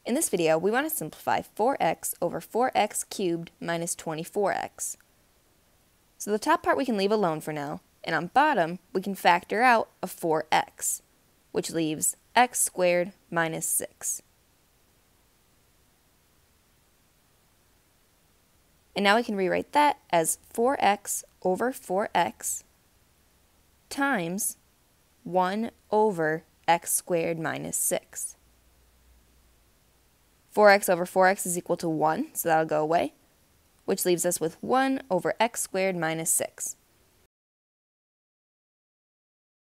In this video, we want to simplify 4x over 4x cubed minus 24x. So the top part we can leave alone for now, and on bottom, we can factor out a 4x, which leaves x squared minus 6. And now we can rewrite that as 4x over 4x times 1 over x squared minus 6. 4x over 4x is equal to 1, so that'll go away, which leaves us with 1 over x squared minus 6.